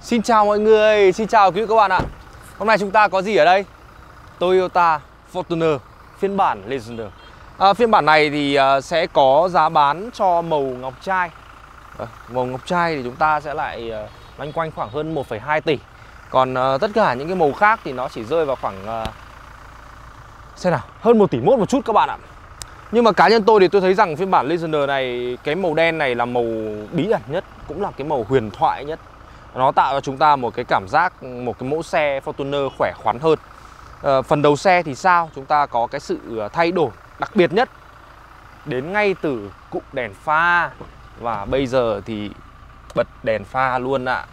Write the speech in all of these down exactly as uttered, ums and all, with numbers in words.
Xin chào mọi người, xin chào quý vị các bạn ạ. Hôm nay chúng ta có gì ở đây? Toyota Fortuner phiên bản Legender. à, Phiên bản này thì uh, sẽ có giá bán cho màu ngọc trai. à, Màu ngọc trai thì chúng ta sẽ lại uh, loanh quanh khoảng hơn một phẩy hai tỷ. Còn uh, tất cả những cái màu khác thì nó chỉ rơi vào khoảng uh, xem nào, hơn một tỷ mốt một chút các bạn ạ. Nhưng mà cá nhân tôi thì tôi thấy rằng phiên bản Legender này, cái màu đen này là màu bí ẩn nhất, cũng là cái màu huyền thoại nhất. Nó tạo cho chúng ta một cái cảm giác, một cái mẫu xe Fortuner khỏe khoắn hơn. à, Phần đầu xe thì sao? Chúng ta có cái sự thay đổi đặc biệt nhất đến ngay từ cụm đèn pha. Và bây giờ thì bật đèn pha luôn ạ.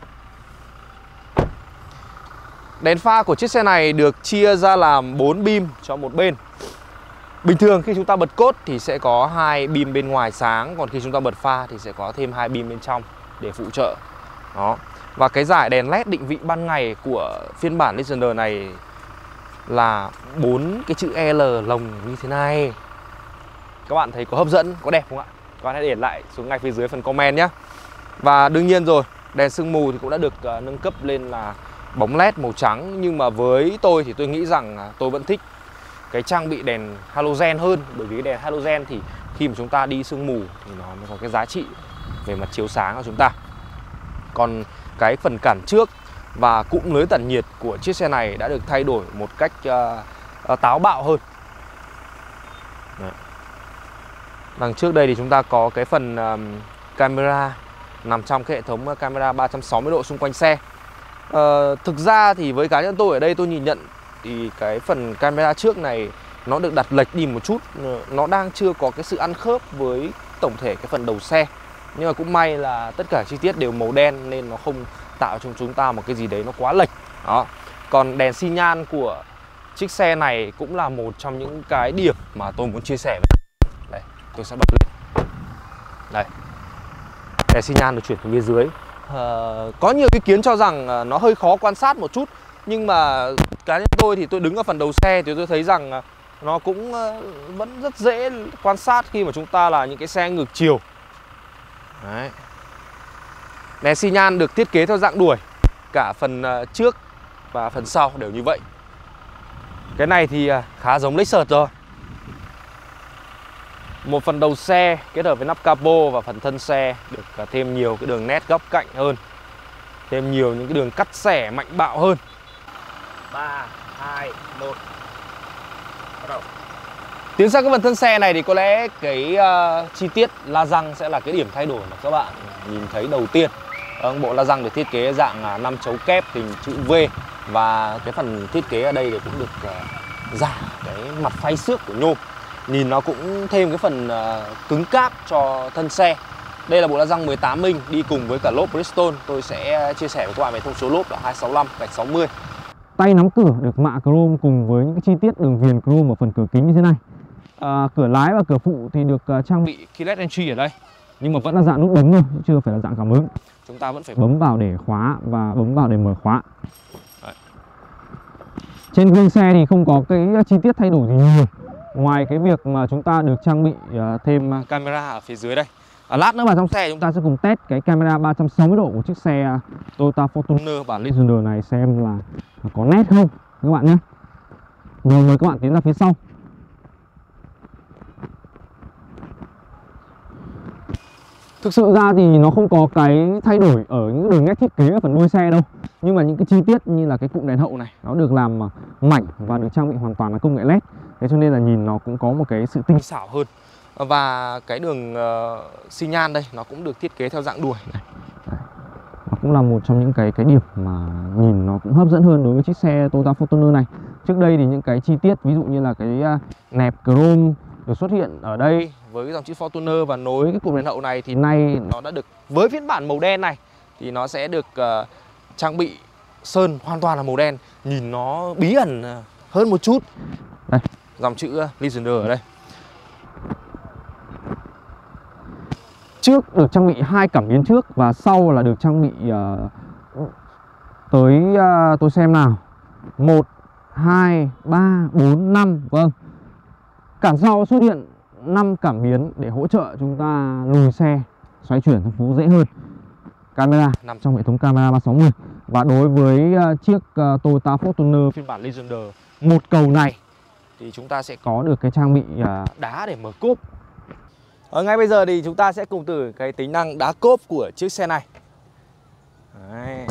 Đèn pha của chiếc xe này được chia ra làm bốn beam cho một bên. Bình thường khi chúng ta bật cốt thì sẽ có hai beam bên ngoài sáng, còn khi chúng ta bật pha thì sẽ có thêm hai beam bên trong để phụ trợ. Đó. Và cái dải đèn led định vị ban ngày của phiên bản Legender này là bốn cái chữ L lồng như thế này. Các bạn thấy có hấp dẫn, có đẹp không ạ? Các bạn hãy để lại xuống ngay phía dưới phần comment nhé. Và đương nhiên rồi, đèn sương mù thì cũng đã được uh, nâng cấp lên là bóng led màu trắng. Nhưng mà với tôi thì tôi nghĩ rằng tôi vẫn thích cái trang bị đèn halogen hơn. Bởi vì cái đèn halogen thì khi mà chúng ta đi sương mù thì nó mới có cái giá trị về mặt chiếu sáng của chúng ta. Còn cái phần cản trước và cụm lưới tản nhiệt của chiếc xe này đã được thay đổi một cách uh, uh, táo bạo hơn. Đấy. Đằng trước đây thì chúng ta có cái phần uh, camera nằm trong cái hệ thống camera ba trăm sáu mươi độ xung quanh xe. uh, Thực ra thì với cá nhân tôi ở đây tôi nhìn nhận thì cái phần camera trước này nó được đặt lệch đi một chút. Nó đang chưa có cái sự ăn khớp với tổng thể cái phần đầu xe. Nhưng mà cũng may là tất cả chi tiết đều màu đen nên nó không tạo cho chúng ta một cái gì đấy nó quá lệch. Đó. Còn đèn xi nhan của chiếc xe này cũng là một trong những cái điểm mà tôi muốn chia sẻ. Đây, tôi sẽ bật lên. Đây. Đèn xi nhan được chuyển từ phía dưới. à, Có nhiều ý kiến cho rằng nó hơi khó quan sát một chút. Nhưng mà cá nhân tôi thì tôi đứng ở phần đầu xe thì tôi thấy rằng nó cũng vẫn rất dễ quan sát khi mà chúng ta là những cái xe ngược chiều. Đấy. Đèn xi nhan được thiết kế theo dạng đuổi, cả phần trước và phần sau đều như vậy. Cái này thì khá giống Lexus rồi. Một phần đầu xe kết hợp với nắp capo và phần thân xe được thêm nhiều cái đường nét góc cạnh hơn, thêm nhiều những cái đường cắt xẻ mạnh bạo hơn. Ba, hai, một, bắt đầu. Tiến sang cái phần thân xe này thì có lẽ cái uh, chi tiết la răng sẽ là cái điểm thay đổi mà các bạn nhìn thấy đầu tiên. uh, Bộ la răng được thiết kế dạng năm chấu kép hình chữ V. Và cái phần thiết kế ở đây thì cũng được uh, giả cái mặt phay xước của nhôm. Nhìn nó cũng thêm cái phần uh, cứng cáp cho thân xe. Đây là bộ la răng mười tám inch đi cùng với cả lốp Bridgestone. Tôi sẽ chia sẻ với các bạn về thông số lốp là hai sáu lăm gạch sáu mươi. Tay nắm cửa được mạ chrome cùng với những cái chi tiết đường viền chrome ở phần cửa kính như thế này. À, cửa lái và cửa phụ thì được uh, trang bị keyless entry ở đây, nhưng mà vẫn là dạng nút bấm thôi, chưa phải là dạng cảm ứng. Chúng ta vẫn phải bấm vào để khóa và bấm vào để mở khóa. Đấy. Trên gương xe thì không có cái chi tiết thay đổi gì nhiều, ngoài cái việc mà chúng ta được trang bị uh, thêm camera ở phía dưới đây. À, lát nữa vào trong xe chúng ta sẽ cùng test cái camera ba trăm sáu mươi độ của chiếc xe Toyota Fortuner bản Legender này xem là có nét không các bạn nhé. Rồi mời các bạn tiến ra phía sau. Thực sự ra thì nó không có cái thay đổi ở những đường nét thiết kế ở phần đuôi xe đâu. Nhưng mà những cái chi tiết như là cái cụm đèn hậu này nó được làm mảnh và được trang bị hoàn toàn là công nghệ led. Thế cho nên là nhìn nó cũng có một cái sự tinh xảo hơn. Và cái đường uh, xi nhan đây nó cũng được thiết kế theo dạng đuổi này. Nó cũng là một trong những cái cái điểm mà nhìn nó cũng hấp dẫn hơn đối với chiếc xe Toyota Fortuner này. Trước đây thì những cái chi tiết ví dụ như là cái uh, nẹp chrome được xuất hiện ở đây với cái dòng chữ Fortuner và nối cái cụm đèn hậu này thì nay nó đã được, với phiên bản màu đen này thì nó sẽ được uh, trang bị sơn hoàn toàn là màu đen, nhìn nó bí ẩn hơn một chút. Đây, dòng chữ uh, Legender ở đây. Trước được trang bị hai cảm biến trước và sau là được trang bị uh, tới uh, tôi xem nào, một, hai, ba, bốn, năm. Vâng, cản sau xuất hiện năm cảm biến để hỗ trợ chúng ta lùi xe, xoay chuyển thành phố dễ hơn. camera nằm trong hệ thống camera ba sáu mươi. Và đối với uh, chiếc uh, Toyota Fortuner phiên bản Legender một cầu này thì chúng ta sẽ có được cái trang bị uh, đá để mở cốp. Ở ngay bây giờ thì chúng ta sẽ cùng thử cái tính năng đá cốp của chiếc xe này. Đấy.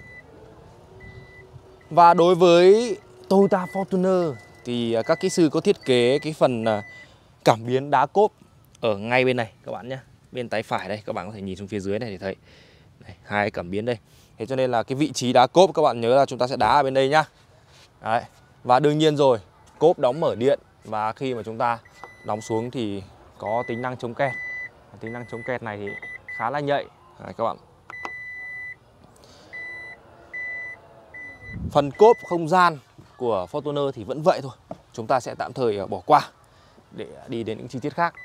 Và đối với Toyota Fortuner thì các kỹ sư có thiết kế cái phần cảm biến đá cốp ở ngay bên này các bạn nhé. Bên tay phải đây, các bạn có thể nhìn xuống phía dưới này để thấy. Đây, hai cái cảm biến đây. Thế cho nên là cái vị trí đá cốp các bạn nhớ là chúng ta sẽ đá ở bên đây nhá. Đấy. Và đương nhiên rồi, cốp đóng mở điện. Và khi mà chúng ta đóng xuống thì có tính năng chống kẹt. Tính năng chống kẹt này thì khá là nhạy. Đấy, các bạn. Phần cốp không gian của Fortuner thì vẫn vậy thôi. Chúng ta sẽ tạm thời bỏ qua để đi đến những chi tiết khác.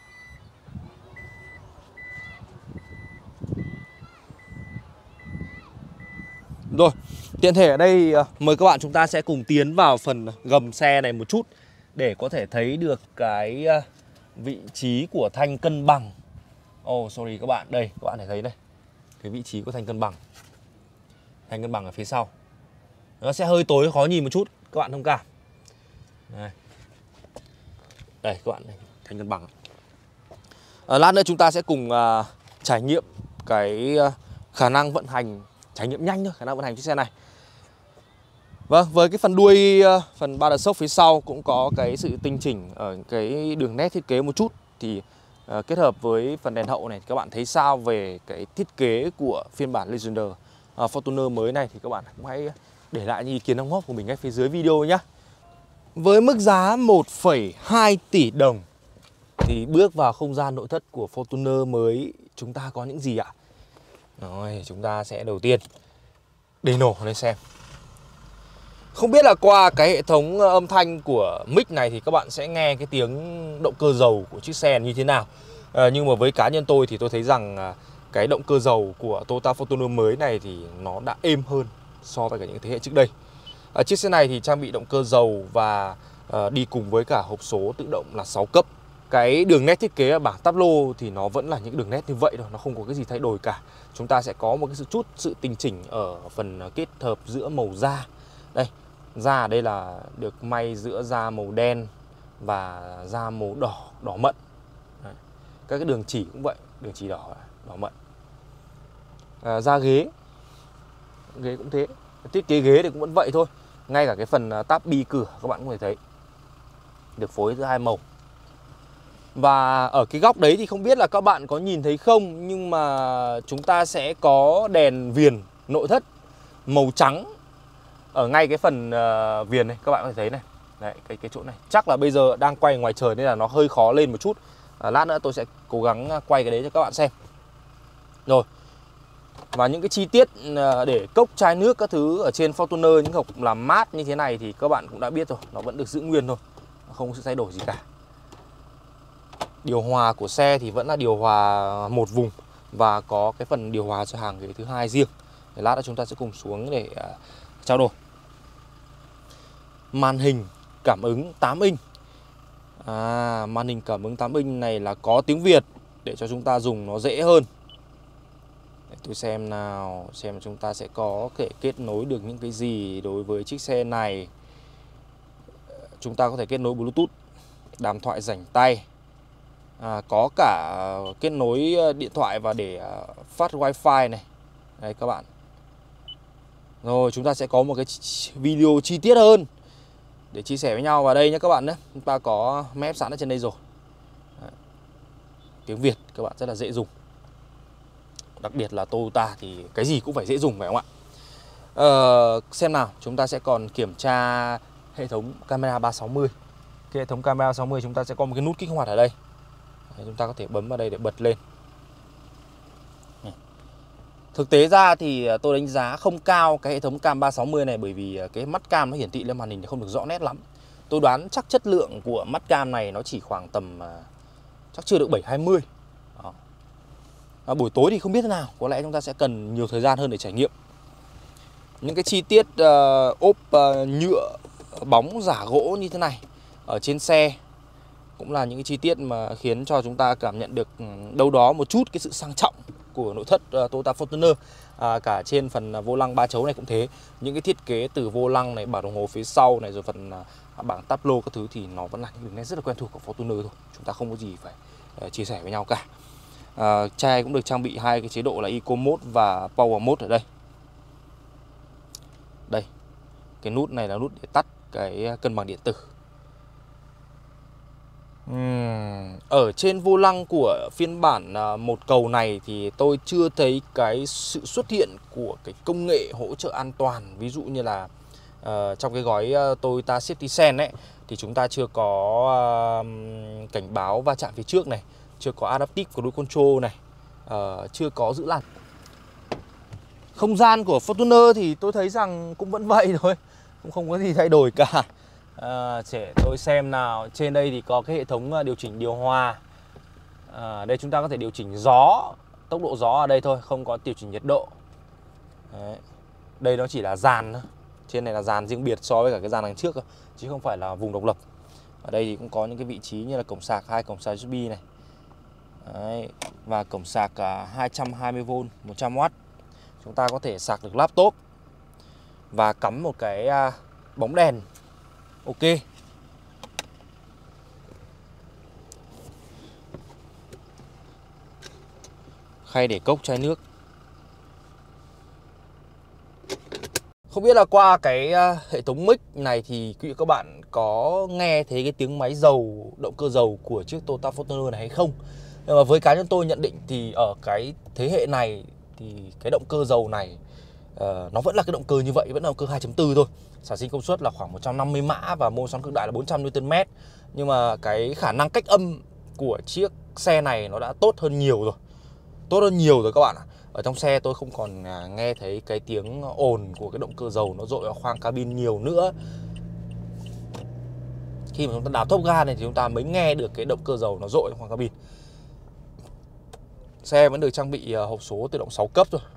Rồi, tiện thể ở đây mời các bạn chúng ta sẽ cùng tiến vào phần gầm xe này một chút để có thể thấy được cái vị trí của thanh cân bằng. Oh sorry các bạn, đây các bạn thể thấy đây. Cái vị trí của thanh cân bằng. Thanh cân bằng ở phía sau. Nó sẽ hơi tối khó nhìn một chút, các bạn thông cảm. Đây, đây các bạn, này, thanh cân bằng. À, lát nữa chúng ta sẽ cùng uh, trải nghiệm cái uh, khả năng vận hành, trải nghiệm nhanh thôi, khả năng vận hành chiếc xe này. Vâng, với cái phần đuôi, uh, phần ba đợt sốc phía sau cũng có cái sự tinh chỉnh ở cái đường nét thiết kế một chút. Thì uh, kết hợp với phần đèn hậu này, các bạn thấy sao về cái thiết kế của phiên bản Legender uh, Fortuner mới này thì các bạn cũng hãy để lại những ý kiến đóng góp của mình ngay phía dưới video nhé. Với mức giá một phẩy hai tỷ đồng thì bước vào không gian nội thất của Fortuner mới chúng ta có những gì ạ? Rồi, chúng ta sẽ đầu tiên để nổ lên xem. Không biết là qua cái hệ thống âm thanh của mic này thì các bạn sẽ nghe cái tiếng động cơ dầu của chiếc xe như thế nào. à, Nhưng mà với cá nhân tôi thì tôi thấy rằng cái động cơ dầu của Toyota Fortuner mới này thì nó đã êm hơn so với cả những thế hệ trước đây. à, Chiếc xe này thì trang bị động cơ dầu và à, đi cùng với cả hộp số tự động là sáu cấp. Cái đường nét thiết kế ở bảng táp lô thì nó vẫn là những đường nét như vậy thôi, nó không có cái gì thay đổi cả. Chúng ta sẽ có một cái sự chút sự tinh chỉnh ở phần kết hợp giữa màu da. Đây, da ở đây là được may giữa da màu đen và da màu đỏ, đỏ mận. Đấy. Các cái đường chỉ cũng vậy, đường chỉ đỏ, đỏ mận. à, Da ghế, ghế cũng thế, thiết kế ghế thì cũng vẫn vậy thôi. Ngay cả cái phần táp bi cửa các bạn cũng có thể thấy được phối giữa hai màu. Và ở cái góc đấy thì không biết là các bạn có nhìn thấy không, nhưng mà chúng ta sẽ có đèn viền nội thất màu trắng ở ngay cái phần uh, viền này, các bạn có thể thấy này. Đấy, cái cái chỗ này. Chắc là bây giờ đang quay ngoài trời nên là nó hơi khó lên một chút. à, Lát nữa tôi sẽ cố gắng quay cái đấy cho các bạn xem. Rồi. Và những cái chi tiết uh, để cốc chai nước các thứ ở trên Fortuner, những hộp làm mát như thế này thì các bạn cũng đã biết rồi, nó vẫn được giữ nguyên thôi, không có sự thay đổi gì cả. Điều hòa của xe thì vẫn là điều hòa một vùng và có cái phần điều hòa cho hàng ghế thứ hai riêng. Để lát nữa chúng ta sẽ cùng xuống để uh, trao đổi. Màn hình cảm ứng tám inch. À, màn hình cảm ứng tám inch này là có tiếng Việt để cho chúng ta dùng nó dễ hơn. Để tôi xem nào, xem chúng ta sẽ có thể kết nối được những cái gì đối với chiếc xe này. Chúng ta có thể kết nối Bluetooth, đàm thoại rảnh tay. À, có cả kết nối điện thoại và để phát wifi này. Đây các bạn. Rồi chúng ta sẽ có một cái video chi tiết hơn để chia sẻ với nhau vào đây nhé các bạn nhé. Chúng ta có map sẵn ở trên đây rồi. Đấy. Tiếng Việt các bạn rất là dễ dùng. Đặc biệt là Toyota thì cái gì cũng phải dễ dùng phải không ạ? Ờ, xem nào, chúng ta sẽ còn kiểm tra hệ thống camera ba sáu mươi. Cái hệ thống camera ba sáu mươi chúng ta sẽ có một cái nút kích hoạt ở đây. Đấy, chúng ta có thể bấm vào đây để bật lên. Thực tế ra thì tôi đánh giá không cao cái hệ thống cam ba sáu mươi này, bởi vì cái mắt cam nó hiển thị lên màn hình thì không được rõ nét lắm. Tôi đoán chắc chất lượng của mắt cam này nó chỉ khoảng tầm chắc chưa được bảy hai mươi. Đó. À, buổi tối thì không biết thế nào, có lẽ chúng ta sẽ cần nhiều thời gian hơn để trải nghiệm. Những cái chi tiết uh, ốp uh, nhựa bóng giả gỗ như thế này ở trên xe cũng là những cái chi tiết mà khiến cho chúng ta cảm nhận được đâu đó một chút cái sự sang trọng của nội thất uh, Toyota Fortuner. À, cả trên phần vô lăng ba chấu này cũng thế. Những cái thiết kế từ vô lăng này, bảng đồng hồ phía sau này, rồi phần uh, bảng táp lô các thứ thì nó vẫn là những đường nét rất là quen thuộc của Fortuner thôi. Chúng ta không có gì phải uh, chia sẻ với nhau cả. uh, Chai cũng được trang bị hai cái chế độ là Eco Mode và Power Mode ở đây. Đây, cái nút này là nút để tắt cái cân bằng điện tử. uhm. Ở trên vô lăng của phiên bản một cầu này thì tôi chưa thấy cái sự xuất hiện của cái công nghệ hỗ trợ an toàn. Ví dụ như là uh, trong cái gói uh, Toyota Safety Sense ấy, thì chúng ta chưa có uh, cảnh báo va chạm phía trước này, chưa có Adaptive Cruise Control này, uh, chưa có giữ làn. Không gian của Fortuner thì tôi thấy rằng cũng vẫn vậy thôi, cũng không có gì thay đổi cả. À, để tôi xem nào. Trên đây thì có cái hệ thống điều chỉnh điều hòa. à, Đây chúng ta có thể điều chỉnh gió, tốc độ gió ở đây thôi, không có điều chỉnh nhiệt độ. Đấy. Đây nó chỉ là dàn thôi. Trên này là dàn riêng biệt so với cả cái dàn đằng trước, chứ không phải là vùng độc lập. Ở đây thì cũng có những cái vị trí như là cổng sạc, hai cổng sạc u ét bê này. Đấy. Và cổng sạc hai trăm hai mươi vôn một trăm oát. Chúng ta có thể sạc được laptop. Và cắm một cái bóng đèn. Ok. Khay để cốc, chai nước. Không biết là qua cái hệ thống mic này thì quý vị các bạn có nghe thấy cái tiếng máy dầu, động cơ dầu của chiếc Toyota Fortuner này hay không? Nhưng mà với cá nhân tôi nhận định thì ở cái thế hệ này thì cái động cơ dầu này uh, nó vẫn là cái động cơ như vậy, vẫn là động cơ hai chấm bốn thôi. Sản sinh công suất là khoảng một trăm năm mươi mã và mô xoắn cực đại là bốn trăm niu tơn mét. Nhưng mà cái khả năng cách âm của chiếc xe này nó đã tốt hơn nhiều rồi. Tốt hơn nhiều rồi các bạn ạ. Ở trong xe tôi không còn nghe thấy cái tiếng ồn của cái động cơ dầu nó dội vào khoang cabin nhiều nữa. Khi mà chúng ta đạp tốc ga này thì chúng ta mới nghe được cái động cơ dầu nó dội trong khoang cabin. Xe vẫn được trang bị hộp số tự động sáu cấp thôi.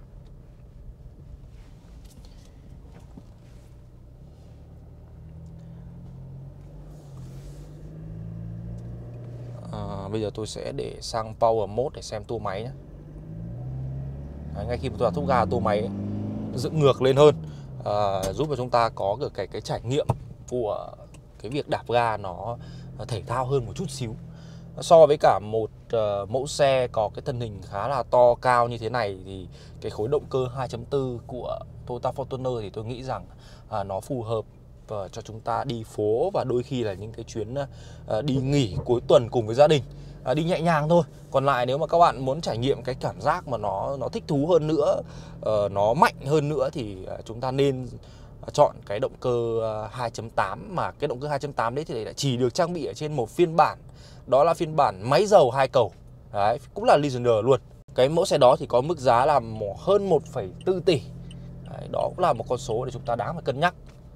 À, bây giờ tôi sẽ để sang Power Mode để xem tua máy nhé. Đấy, ngay khi tôi đạp tốc ga, tua máy dựng ngược lên hơn, à, giúp cho chúng ta có được cái cái trải nghiệm của cái việc đạp ga nó thể thao hơn một chút xíu. So với cả một uh, mẫu xe có cái thân hình khá là to cao như thế này thì cái khối động cơ hai chấm bốn của Toyota Fortuner thì tôi nghĩ rằng uh, nó phù hợp uh, cho chúng ta đi phố và đôi khi là những cái chuyến uh, đi nghỉ cuối tuần cùng với gia đình. À, đi nhẹ nhàng thôi. Còn lại nếu mà các bạn muốn trải nghiệm cái cảm giác mà nó nó thích thú hơn nữa, uh, nó mạnh hơn nữa thì uh, chúng ta nên uh, chọn cái động cơ uh, hai chấm tám. Mà cái động cơ hai chấm tám đấy thì lại chỉ được trang bị ở trên một phiên bản, đó là phiên bản máy dầu hai cầu. Đấy, cũng là Legender luôn. Cái mẫu xe đó thì có mức giá là hơn một phẩy bốn tỷ. Đấy, đó cũng là một con số để chúng ta đáng phải cân nhắc.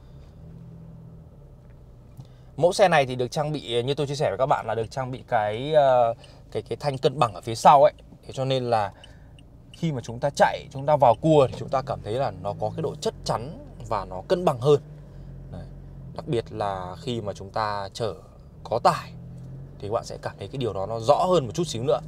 Mẫu xe này thì được trang bị, như tôi chia sẻ với các bạn, là được trang bị cái cái cái thanh cân bằng ở phía sau ấy. Thế cho nên là khi mà chúng ta chạy, chúng ta vào cua thì chúng ta cảm thấy là nó có cái độ chắc chắn và nó cân bằng hơn. Đấy. Đặc biệt là khi mà chúng ta chở có tải thì các bạn sẽ cảm thấy cái điều đó nó rõ hơn một chút xíu nữa.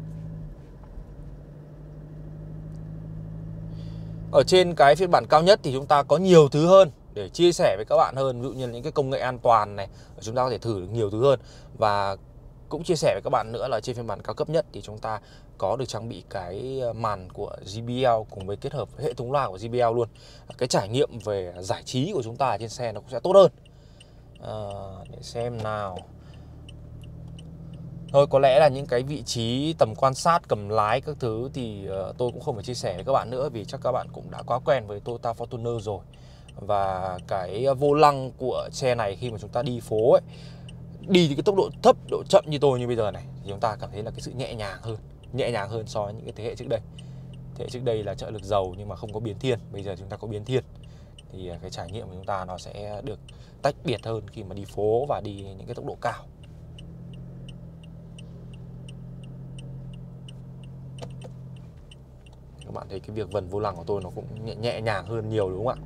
Ở trên cái phiên bản cao nhất thì chúng ta có nhiều thứ hơn để chia sẻ với các bạn hơn. Ví dụ như là những cái công nghệ an toàn này, chúng ta có thể thử được nhiều thứ hơn. Và cũng chia sẻ với các bạn nữa là trên phiên bản cao cấp nhất thì chúng ta có được trang bị cái màn của gi bê lờ cùng với kết hợp với hệ thống loa của gi bê lờ luôn. Cái trải nghiệm về giải trí của chúng ta trên xe nó cũng sẽ tốt hơn. À, để xem nào. Thôi có lẽ là những cái vị trí tầm quan sát, cầm lái các thứ thì uh, tôi cũng không phải chia sẻ với các bạn nữa, vì chắc các bạn cũng đã quá quen với Toyota Fortuner rồi. Và cái vô lăng của xe này khi mà chúng ta đi phố ấy, đi thì cái tốc độ thấp, độ chậm như tôi như bây giờ này, thì chúng ta cảm thấy là cái sự nhẹ nhàng hơn, nhẹ nhàng hơn so với những cái thế hệ trước đây. Thế hệ trước đây là trợ lực dầu nhưng mà không có biến thiên, bây giờ chúng ta có biến thiên. Thì cái trải nghiệm của chúng ta nó sẽ được tách biệt hơn khi mà đi phố và đi những cái tốc độ cao. Các bạn thấy cái việc vần vô lăng của tôi nó cũng nhẹ, nhẹ nhàng hơn nhiều đúng không ạ?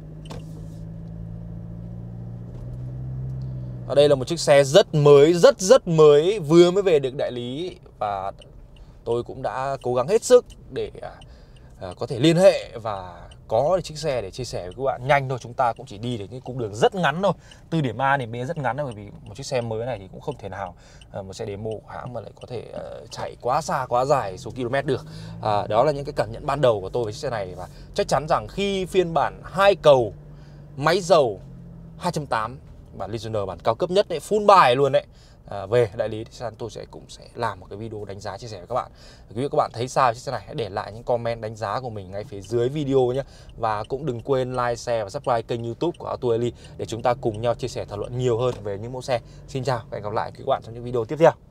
Ở đây là một chiếc xe rất mới, rất rất mới, vừa mới về được đại lý. Và tôi cũng đã cố gắng hết sức để à, có thể liên hệ và có được chiếc xe để chia sẻ với các bạn nhanh thôi. Chúng ta cũng chỉ đi được những cung đường rất ngắn thôi, từ điểm A đến B rất ngắn thôi, bởi vì một chiếc xe mới này thì cũng không thể nào uh, một xe demo của hãng mà lại có thể uh, chạy quá xa quá dài số km được. uh, Đó là những cái cảm nhận ban đầu của tôi với chiếc xe này, và chắc chắn rằng khi phiên bản hai cầu máy dầu hai chấm tám bản Legionnaire, bản cao cấp nhất đấy, full bài luôn đấy, À, về đại lý thì tôi sẽ cũng sẽ làm một cái video đánh giá chia sẻ với các bạn. Quý vị các bạn thấy sao chiếc xe này, hãy để lại những comment đánh giá của mình ngay phía dưới video nhé. Và cũng đừng quên like, share và subscribe kênh YouTube của Auto Daily để chúng ta cùng nhau chia sẻ thảo luận nhiều hơn về những mẫu xe. Xin chào và hẹn gặp lại quý các bạn trong những video tiếp theo.